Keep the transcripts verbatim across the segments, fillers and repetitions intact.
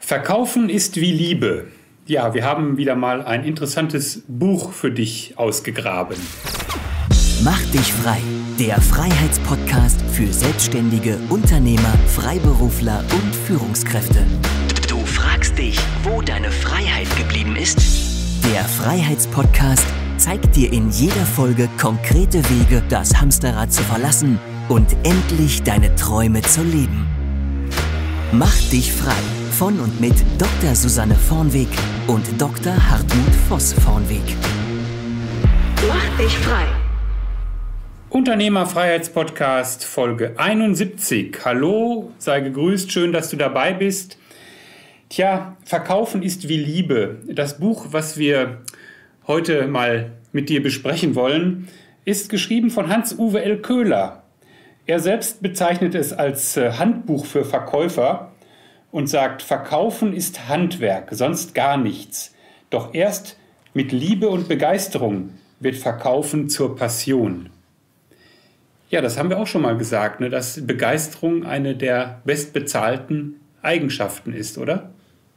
Verkaufen ist wie Liebe. Ja, wir haben wieder mal ein interessantes Buch für dich ausgegraben. Mach dich frei, der Freiheitspodcast für Selbstständige, Unternehmer, Freiberufler und Führungskräfte. Du fragst dich, wo deine Freiheit geblieben ist? Der Freiheitspodcast zeigt dir in jeder Folge konkrete Wege, das Hamsterrad zu verlassen und endlich deine Träume zu leben. Mach dich frei. Von und mit Doktor Susanne Vornweg und Doktor Hartmut Voss-Vornweg. Mach dich frei. Unternehmerfreiheitspodcast Folge einundsiebzig. Hallo, sei gegrüßt, schön, dass du dabei bist. Tja, Verkaufen ist wie Liebe. Das Buch, was wir heute mal mit dir besprechen wollen, ist geschrieben von Hans-Uwe L. Köhler. Er selbst bezeichnet es als Handbuch für Verkäufer und sagt, Verkaufen ist Handwerk, sonst gar nichts. Doch erst mit Liebe und Begeisterung wird Verkaufen zur Passion. Ja, das haben wir auch schon mal gesagt, ne, dass Begeisterung eine der bestbezahlten Eigenschaften ist, oder?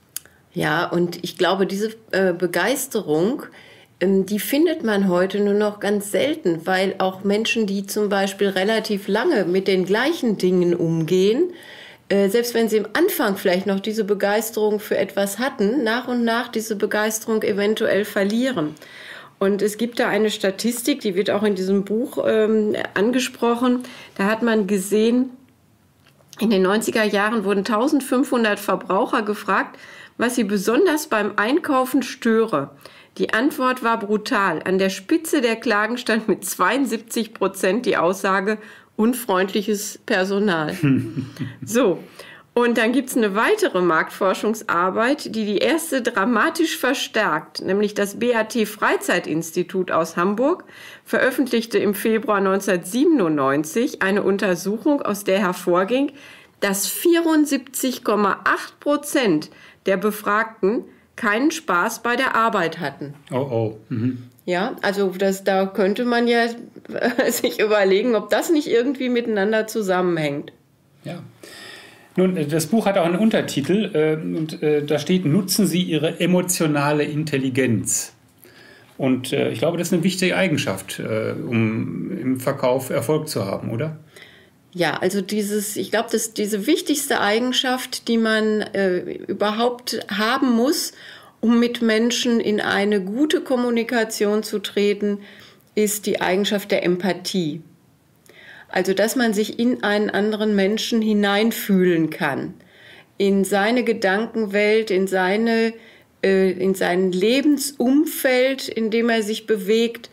Ja, und ich glaube, diese äh, Begeisterung, ähm, die findet man heute nur noch ganz selten, weil auch Menschen, die zum Beispiel relativ lange mit den gleichen Dingen umgehen, selbst wenn sie am Anfang vielleicht noch diese Begeisterung für etwas hatten, nach und nach diese Begeisterung eventuell verlieren. Und es gibt da eine Statistik, die wird auch in diesem Buch ähm, angesprochen. Da hat man gesehen, in den neunziger Jahren wurden eintausendfünfhundert Verbraucher gefragt, was sie besonders beim Einkaufen störe. Die Antwort war brutal. An der Spitze der Klagen stand mit zweiundsiebzig Prozent die Aussage, unfreundliches Personal. So, und dann gibt es eine weitere Marktforschungsarbeit, die die erste dramatisch verstärkt, nämlich das B A T Freizeitinstitut aus Hamburg veröffentlichte im Februar neunzehnhundertsiebenundneunzig eine Untersuchung, aus der hervorging, dass vierundsiebzig Komma acht Prozent der Befragten keinen Spaß bei der Arbeit hatten. Oh, oh. Mhm. Ja, also das, da könnte man ja sich überlegen, ob das nicht irgendwie miteinander zusammenhängt. Ja. Nun, das Buch hat auch einen Untertitel äh, und äh, da steht, nutzen Sie Ihre emotionale Intelligenz. Und äh, ich glaube, das ist eine wichtige Eigenschaft, äh, um im Verkauf Erfolg zu haben, oder? Ja, also dieses, ich glaube, dass diese wichtigste Eigenschaft, die man äh, überhaupt haben muss, um mit Menschen in eine gute Kommunikation zu treten, ist die Eigenschaft der Empathie. Also, dass man sich in einen anderen Menschen hineinfühlen kann, in seine Gedankenwelt, in seine, äh, in sein Lebensumfeld, in dem er sich bewegt.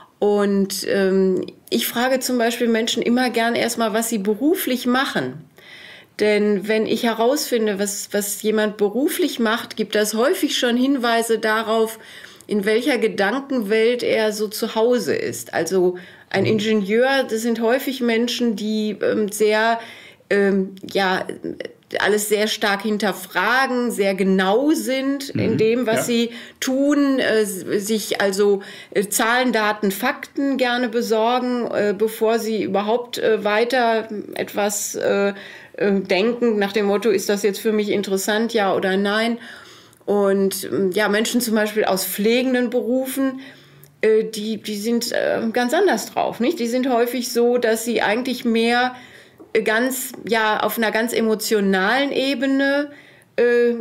Und ähm, ich frage zum Beispiel Menschen immer gern erstmal, was sie beruflich machen. Denn wenn ich herausfinde, was, was jemand beruflich macht, gibt das häufig schon Hinweise darauf, in welcher Gedankenwelt er so zu Hause ist. Also ein Ingenieur, das sind häufig Menschen, die ähm, sehr, ähm, ja, alles sehr stark hinterfragen, sehr genau sind mhm. in dem, was ja. sie tun, äh, sich also äh, Zahlen, Daten, Fakten gerne besorgen, äh, bevor sie überhaupt äh, weiter etwas äh, denken, nach dem Motto, ist das jetzt für mich interessant, ja oder nein? Und ja, Menschen zum Beispiel aus pflegenden Berufen, äh, die, die sind äh, ganz anders drauf, nicht? Die sind häufig so, dass sie eigentlich mehr äh, ganz, ja, auf einer ganz emotionalen Ebene äh,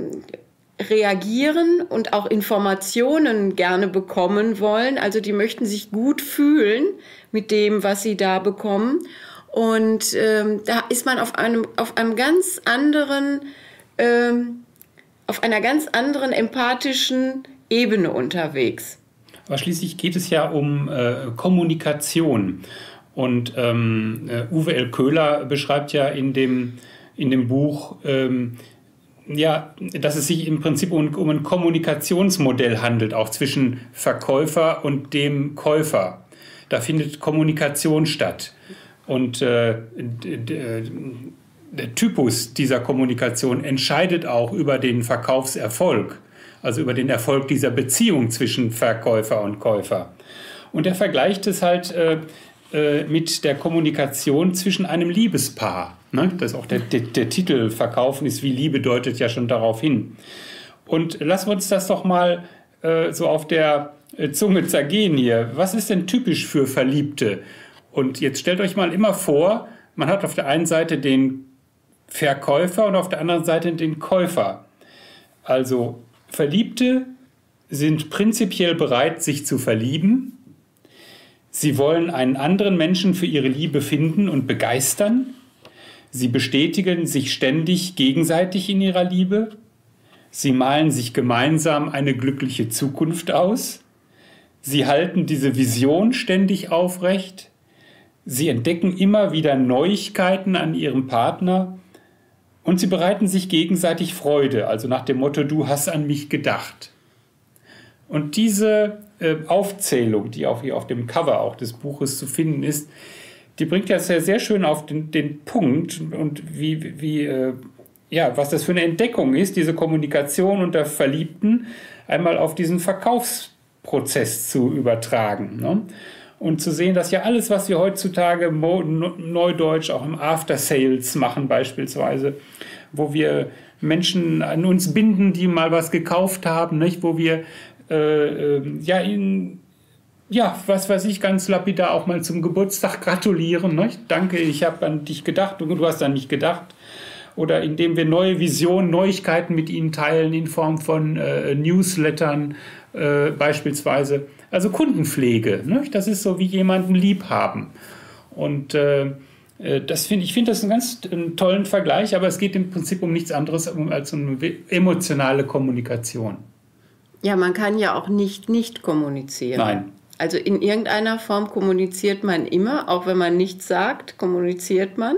reagieren und auch Informationen gerne bekommen wollen. Also die möchten sich gut fühlen mit dem, was sie da bekommen. Und ähm, da ist man auf einem, auf einem ganz anderen, ähm, auf einer ganz anderen empathischen Ebene unterwegs. Aber schließlich geht es ja um äh, Kommunikation. Und ähm, äh, Uwe L. Köhler beschreibt ja in dem, in dem Buch, ähm, ja, dass es sich im Prinzip um, um ein Kommunikationsmodell handelt, auch zwischen Verkäufer und dem Käufer. Da findet Kommunikation statt. Und äh, d- d- der Typus dieser Kommunikation entscheidet auch über den Verkaufserfolg, also über den Erfolg dieser Beziehung zwischen Verkäufer und Käufer. Und er vergleicht es halt äh, äh, mit der Kommunikation zwischen einem Liebespaar. Ne? Das ist auch der, der, der Titel Verkaufen ist wie Liebe deutet ja schon darauf hin. Und lassen wir uns das doch mal äh, so auf der Zunge zergehen hier. Was ist denn typisch für Verliebte? Und jetzt stellt euch mal immer vor, man hat auf der einen Seite den Verkäufer und auf der anderen Seite den Käufer. Also Verliebte sind prinzipiell bereit, sich zu verlieben. Sie wollen einen anderen Menschen für ihre Liebe finden und begeistern. Sie bestätigen sich ständig gegenseitig in ihrer Liebe. Sie malen sich gemeinsam eine glückliche Zukunft aus. Sie halten diese Vision ständig aufrecht. Sie entdecken immer wieder Neuigkeiten an ihrem Partner. Und sie bereiten sich gegenseitig Freude, also nach dem Motto, du hast an mich gedacht. Und diese äh, Aufzählung, die auch hier auf dem Cover auch des Buches zu finden ist, die bringt ja sehr, sehr schön auf den, den Punkt und wie, wie äh, ja, was das für eine Entdeckung ist, diese Kommunikation unter Verliebten einmal auf diesen Verkaufsprozess zu übertragen. Ne? Und zu sehen, dass ja alles, was wir heutzutage neudeutsch auch im After Sales machen beispielsweise, wo wir Menschen an uns binden, die mal was gekauft haben, nicht? Wo wir äh, äh, ja ihnen, ja, was weiß ich, ganz lapidar auch mal zum Geburtstag gratulieren. Nicht? Danke, ich habe an dich gedacht und du hast an mich gedacht. Oder indem wir neue Visionen, Neuigkeiten mit ihnen teilen in Form von äh, Newslettern äh, beispielsweise. Also Kundenpflege, ne? Das ist so wie jemanden lieb haben. Und äh, das find, ich finde das einen ganz einen tollen Vergleich, aber es geht im Prinzip um nichts anderes als um emotionale Kommunikation. Ja, man kann ja auch nicht nicht kommunizieren. Nein. Also in irgendeiner Form kommuniziert man immer, auch wenn man nichts sagt, kommuniziert man.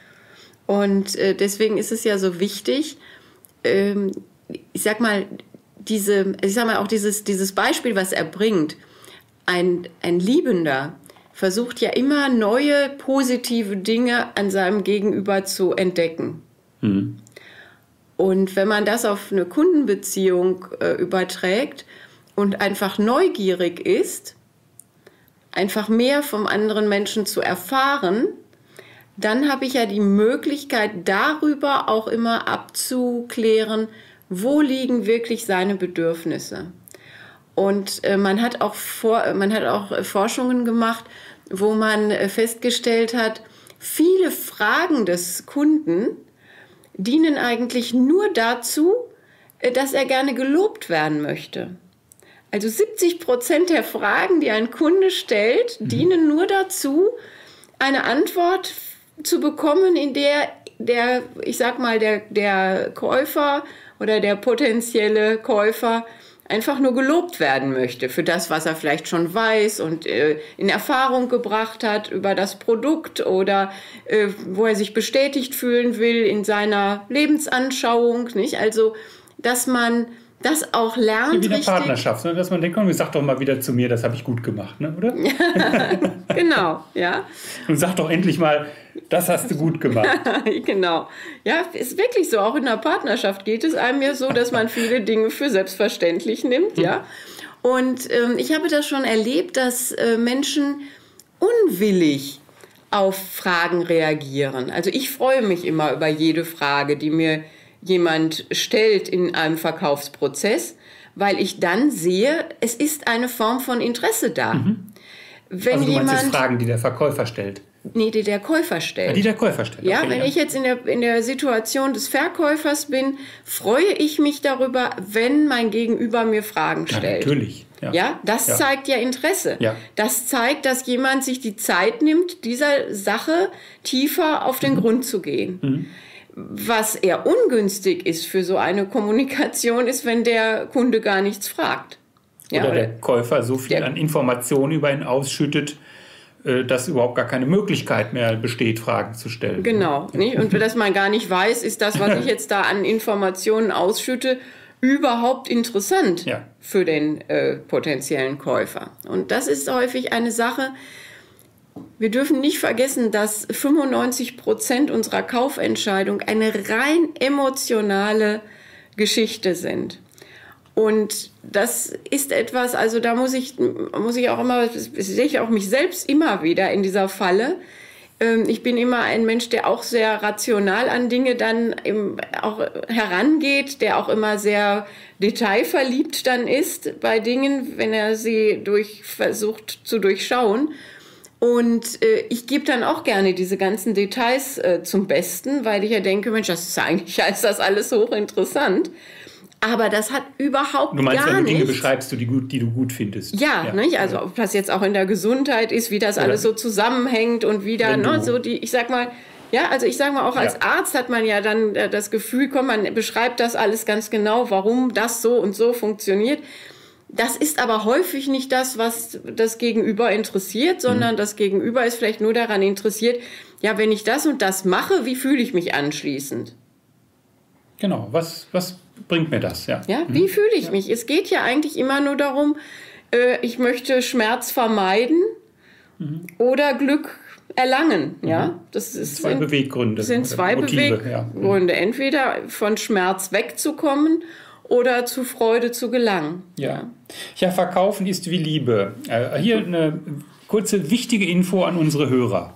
Und äh, deswegen ist es ja so wichtig, ähm, ich sag mal, diese, ich sag mal auch dieses, dieses Beispiel, was er bringt, ein, ein Liebender versucht ja immer neue positive Dinge an seinem Gegenüber zu entdecken. Mhm. Und wenn man das auf eine Kundenbeziehung äh, überträgt und einfach neugierig ist, einfach mehr vom anderen Menschen zu erfahren, dann habe ich ja die Möglichkeit, darüber auch immer abzuklären, wo liegen wirklich seine Bedürfnisse. Und äh, man hat auch vor, man hat auch äh, Forschungen gemacht, wo man äh, festgestellt hat, viele Fragen des Kunden dienen eigentlich nur dazu, äh, dass er gerne gelobt werden möchte. Also siebzig Prozent der Fragen, die ein Kunde stellt, mhm. dienen nur dazu, eine Antwort zu bekommen, in der der, ich sag mal, der, der Käufer oder der potenzielle Käufer einfach nur gelobt werden möchte für das, was er vielleicht schon weiß und äh, in Erfahrung gebracht hat über das Produkt oder äh, wo er sich bestätigt fühlen will in seiner Lebensanschauung, nicht? Also, dass man das auch lernt. Wie eine Partnerschaft, ne? Dass man denkt, komm, sag doch mal wieder zu mir, das habe ich gut gemacht, ne? Oder? Genau, ja. Und sag doch endlich mal, das hast du gut gemacht. Genau. Ja, ist wirklich so. Auch in der Partnerschaft geht es einem ja so, dass man viele Dinge für selbstverständlich nimmt, mhm. ja. Und ähm, ich habe das schon erlebt, dass äh, Menschen unwillig auf Fragen reagieren. Also ich freue mich immer über jede Frage, die mir jemand stellt in einem Verkaufsprozess, weil ich dann sehe, es ist eine Form von Interesse da. Mhm. Wenn also du jemand, meinst jetzt Fragen, die der Verkäufer stellt? Nee, die der Käufer stellt. Ja, die der Käufer stellt. Ja, okay, wenn ja. ich jetzt in der, in der Situation des Verkäufers bin, freue ich mich darüber, wenn mein Gegenüber mir Fragen stellt. Ja, natürlich. Ja, ja das ja. zeigt ja Interesse. Ja. Das zeigt, dass jemand sich die Zeit nimmt, dieser Sache tiefer auf den mhm. Grund zu gehen. Mhm. Was eher ungünstig ist für so eine Kommunikation, ist, wenn der Kunde gar nichts fragt. Ja, oder, oder der Käufer so viel an Informationen über ihn ausschüttet, dass überhaupt gar keine Möglichkeit mehr besteht, Fragen zu stellen. Genau. Nicht? Und dass man gar nicht weiß, ist das, was ich jetzt da an Informationen ausschütte, überhaupt interessant ja. für den äh, potenziellen Käufer. Und das ist häufig eine Sache. Wir dürfen nicht vergessen, dass fünfundneunzig Prozent unserer Kaufentscheidung eine rein emotionale Geschichte sind. Und das ist etwas, also da muss ich, muss ich auch immer, sehe ich auch mich selbst immer wieder in dieser Falle. Ähm, ich bin immer ein Mensch, der auch sehr rational an Dinge dann im, auch herangeht, der auch immer sehr detailverliebt dann ist bei Dingen, wenn er sie durch, versucht zu durchschauen. Und äh, ich gebe dann auch gerne diese ganzen Details äh, zum Besten, weil ich ja denke, Mensch, das ist eigentlich ist das alles hochinteressant. Aber das hat überhaupt du meinst, gar wenn du Dinge nichts. beschreibst, du, die, gut, die du gut findest. Ja, ja. Nicht? Also ob das jetzt auch in der Gesundheit ist, wie das Oder alles so zusammenhängt und wieder, ne, so die, ich sag mal, ja, also ich sag mal, auch als ja. Arzt hat man ja dann äh, das Gefühl, komm, man beschreibt das alles ganz genau, warum das so und so funktioniert. Das ist aber häufig nicht das, was das Gegenüber interessiert, sondern mhm. das Gegenüber ist vielleicht nur daran interessiert, ja, wenn ich das und das mache, wie fühle ich mich anschließend? Genau, was, was bringt mir das? Ja, ja wie mhm. fühle ich ja. mich? Es geht ja eigentlich immer nur darum, äh, ich möchte Schmerz vermeiden mhm. oder Glück erlangen. Mhm. Ja? Das ist, zwei sind, Beweggründe. sind zwei Motive, Beweggründe. Ja. Mhm. Entweder von Schmerz wegzukommen oder zu Freude zu gelangen. Ja, ja, Verkaufen ist wie Liebe. Äh, hier eine kurze wichtige Info an unsere Hörer.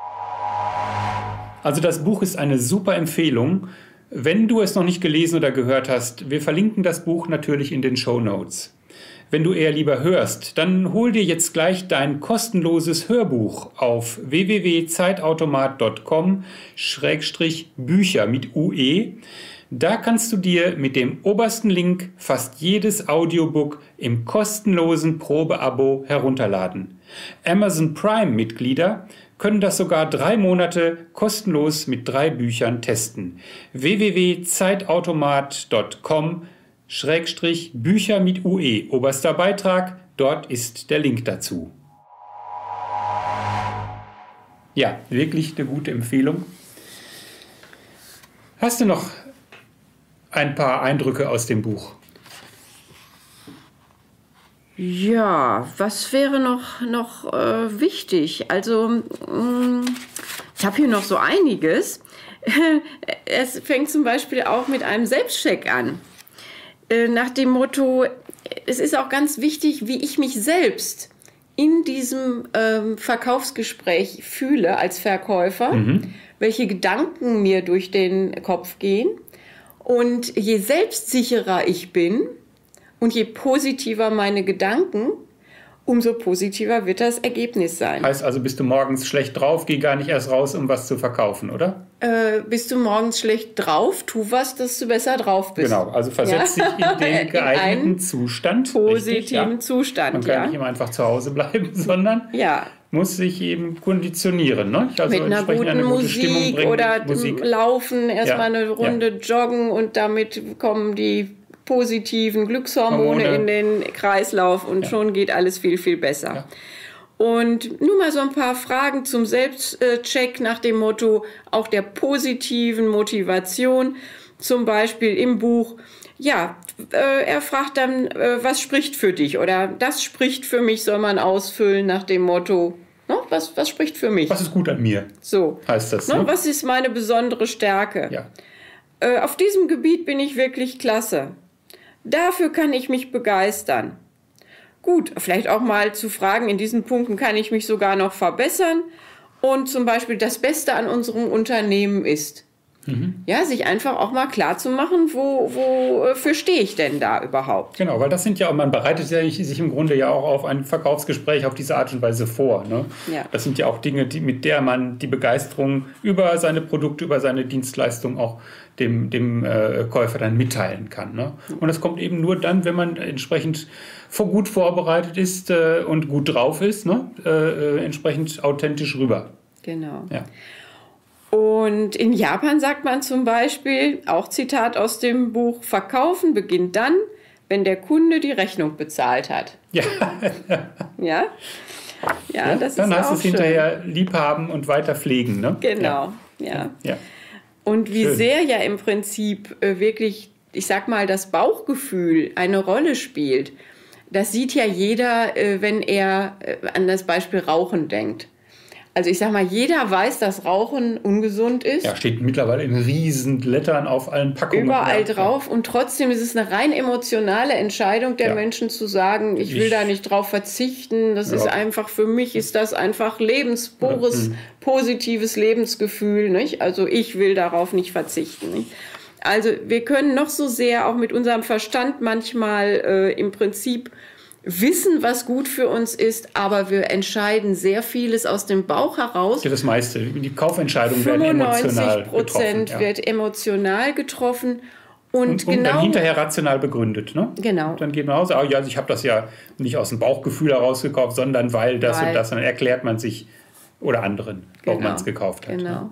Also das Buch ist eine super Empfehlung. Wenn du es noch nicht gelesen oder gehört hast, wir verlinken das Buch natürlich in den Shownotes. Wenn du eher lieber hörst, dann hol dir jetzt gleich dein kostenloses Hörbuch auf w w w punkt zeitautomat punkt com Schrägstrich Bücher mit U E. Da kannst du dir mit dem obersten Link fast jedes Audiobook im kostenlosen Probeabo herunterladen. Amazon Prime-Mitglieder können das sogar drei Monate kostenlos mit drei Büchern testen. w w w punkt zeitautomat punkt com Schrägstrich Bücher mit U E. Oberster Beitrag, dort ist der Link dazu. Ja, wirklich eine gute Empfehlung. Hast du noch ein paar Eindrücke aus dem Buch? Ja, was wäre noch, noch äh, wichtig? Also, mh, ich habe hier noch so einiges. Es fängt zum Beispiel auch mit einem Selbstcheck an. Äh, nach dem Motto, es ist auch ganz wichtig, wie ich mich selbst in diesem ähm, Verkaufsgespräch fühle als Verkäufer, mhm. welche Gedanken mir durch den Kopf gehen. Und je selbstsicherer ich bin und je positiver meine Gedanken, umso positiver wird das Ergebnis sein. Heißt also, bist du morgens schlecht drauf, geh gar nicht erst raus, um was zu verkaufen, oder? Äh, bist du morgens schlecht drauf, tu was, dass du besser drauf bist. Genau, also versetz ja? dich in den geeigneten in Zustand. Positiven richtig, ja? Zustand, Man kann ja. nicht immer einfach zu Hause bleiben, sondern ja. muss sich eben konditionieren. Ne? Also mit einer guten eine gute Musik bringen, oder Musik. Laufen, erstmal ja. eine Runde ja. joggen und damit kommen die positiven Glückshormone Hormone. in den Kreislauf und ja. schon geht alles viel, viel besser. Ja. Und nur mal so ein paar Fragen zum Selbstcheck nach dem Motto auch der positiven Motivation. Zum Beispiel im Buch, ja, äh, er fragt dann, äh, was spricht für dich? Oder das spricht für mich, soll man ausfüllen nach dem Motto, ne? was, was spricht für mich? Was ist gut an mir? So. Heißt das, ne? Ne? Was ist meine besondere Stärke? Ja. Äh, auf diesem Gebiet bin ich wirklich klasse. Dafür kann ich mich begeistern. Gut, vielleicht auch mal zu fragen, in diesen Punkten kann ich mich sogar noch verbessern. Und zum Beispiel das Beste an unserem Unternehmen ist. Mhm. Ja, sich einfach auch mal klar zu machen, wo, wofür stehe ich denn da überhaupt? Genau, weil das sind ja, man bereitet sich im Grunde ja auch auf ein Verkaufsgespräch auf diese Art und Weise vor. Ne? Ja. Das sind ja auch Dinge, die, mit der man die Begeisterung über seine Produkte, über seine Dienstleistung auch dem, dem äh, Käufer dann mitteilen kann. Ne? Und das kommt eben nur dann, wenn man entsprechend vor gut vorbereitet ist äh, und gut drauf ist, ne? äh, äh, entsprechend authentisch rüber. Genau. Ja. Und in Japan sagt man zum Beispiel, auch Zitat aus dem Buch, Verkaufen beginnt dann, wenn der Kunde die Rechnung bezahlt hat. Ja. ja? Ja, ja, das dann ist heißt auch es schön. hinterher liebhaben und weiter pflegen. Ne? Genau, ja. ja. ja. Und wie schön. sehr ja im Prinzip äh, wirklich, ich sag mal, das Bauchgefühl eine Rolle spielt. Das sieht ja jeder, äh, wenn er äh, an das Beispiel Rauchen denkt. Also ich sag mal, jeder weiß, dass Rauchen ungesund ist. Ja, steht mittlerweile in riesen Lettern auf allen Packungen. Überall ja. drauf. Und trotzdem ist es eine rein emotionale Entscheidung der ja. Menschen zu sagen, ich will ich, da nicht drauf verzichten. Das ja. ist einfach, für mich ist das einfach lebenspures, ja. positives Lebensgefühl. Nicht? Also ich will darauf nicht verzichten. Nicht? Also wir können noch so sehr auch mit unserem Verstand manchmal äh, im Prinzip wissen, was gut für uns ist, aber wir entscheiden sehr vieles aus dem Bauch heraus. Ja, das meiste. Die Kaufentscheidungen werden emotional getroffen. fünfundneunzig Prozent ja. wird emotional getroffen. Und, und, genau, und dann hinterher rational begründet. Ne? Genau. Und dann geht man raus, oh, ja, also ich habe das ja nicht aus dem Bauchgefühl heraus gekauft, sondern weil das weil, und das. Und dann erklärt man sich oder anderen, warum genau, man es gekauft hat. Genau. Ne?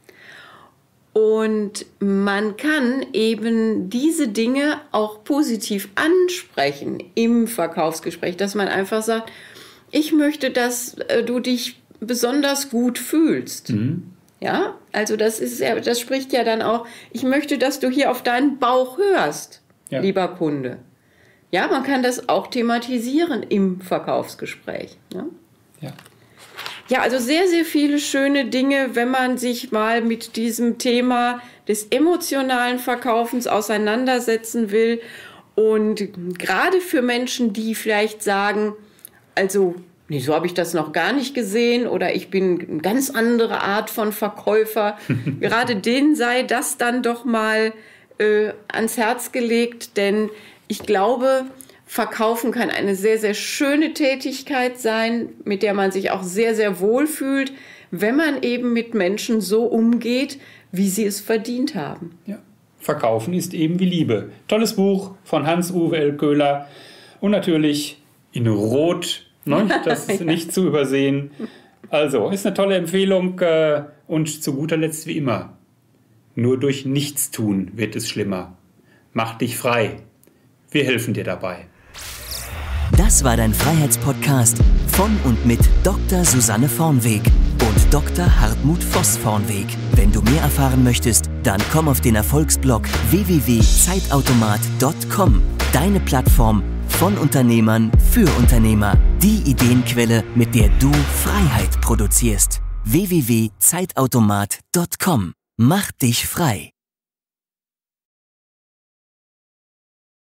Und man kann eben diese Dinge auch positiv ansprechen im Verkaufsgespräch, dass man einfach sagt, ich möchte, dass äh, du dich besonders gut fühlst. Mhm. Ja, also das ist ja, das spricht ja dann auch, ich möchte, dass du hier auf deinen Bauch hörst, ja. lieber Kunde. Ja, man kann das auch thematisieren im Verkaufsgespräch. Ne? Ja. Ja, also sehr, sehr viele schöne Dinge, wenn man sich mal mit diesem Thema des emotionalen Verkaufens auseinandersetzen will. Und gerade für Menschen, die vielleicht sagen, also nee, so habe ich das noch gar nicht gesehen oder ich bin eine ganz andere Art von Verkäufer, gerade denen sei das dann doch mal äh, ans Herz gelegt, denn ich glaube, Verkaufen kann eine sehr, sehr schöne Tätigkeit sein, mit der man sich auch sehr, sehr wohl fühlt, wenn man eben mit Menschen so umgeht, wie sie es verdient haben. Ja. Verkaufen ist eben wie Liebe. Tolles Buch von Hans-Uwe L. Köhler und natürlich in Rot, ne? Das ist ja. nicht zu übersehen. Also, ist eine tolle Empfehlung und zu guter Letzt wie immer, nur durch Nichtstun wird es schlimmer. Mach dich frei. Wir helfen dir dabei. Das war dein Freiheitspodcast von und mit Doktor Susanne Vornweg und Doktor Hartmut Voss-Vornweg. Wenn du mehr erfahren möchtest, dann komm auf den Erfolgsblog w w w punkt zeitautomat punkt com. Deine Plattform von Unternehmern für Unternehmer. Die Ideenquelle, mit der du Freiheit produzierst. w w w punkt zeitautomat punkt com. Mach dich frei.